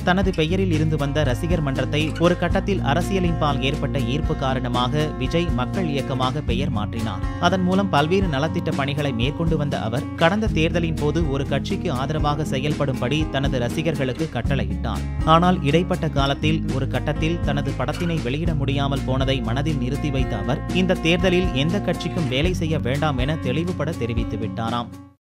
தனது பெயரில் இருந்து வந்த ரசிகர் மன்றத்தை ஒரு கட்டத்தில் அரசியலின் பால் ஏற்பட்ட ஈர்ப்பு காரணமாக விஜய் மக்கள் இயக்கமாக பெயர் மாற்றினார். அதன் மூலம் பல்வேறு நலத்திட்ட பணிகளை மேற்கொண்டு வந்த அவர் கடந்த தேர்தலின் போது ஒரு கட்சிக்கு ஆதரவாக செயல்படும்படி தனது ரசிகர்களுக்கு கட்டளையிட்டார். ஆனால் இடைப்பட்ட காலத்தில் ஒரு கட்டத்தில் தனது படத்தினை வெளியிட முடியாமல் போனதை மனதில் நிறுத்தி வைத்த அவர் இந்த தேர்தலில் எந்த கட்சிக்கும் வேலை செய்ய வேண்டாம் என தெளிவுபட தெரிவித்து விட்டாராம்.